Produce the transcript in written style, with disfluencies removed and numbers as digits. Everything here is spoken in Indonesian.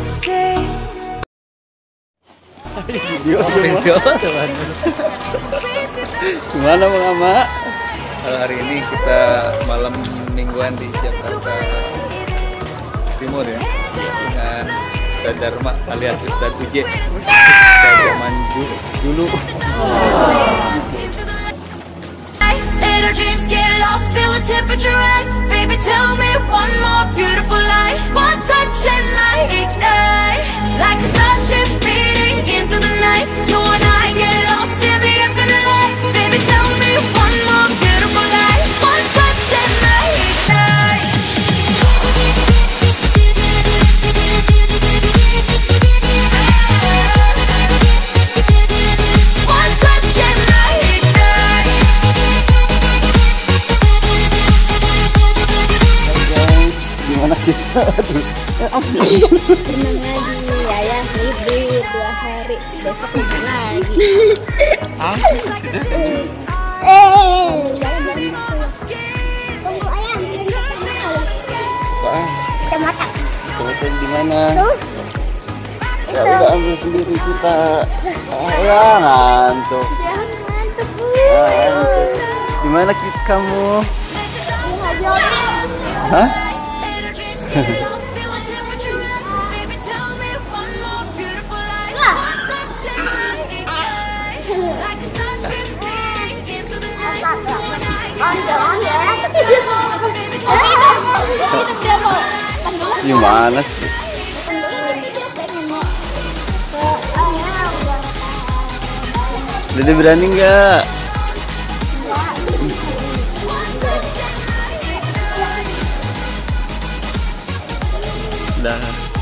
Video gimana Bang Ama? Hari ini kita malam mingguan di Jakarta Timur ya, dengan Ustadz Dharma alias Ustadz DJ zaman dulu. Tenang lagi, ayah libur 2 hari, besok libur lagi. Tunggu ayah, kacamata. Kacamata di mana? Ya udah ambil sendiri kita. Ya ngantuk. Gimana kamu? Hah? Gimana sih? Dede berani nggak? Dah.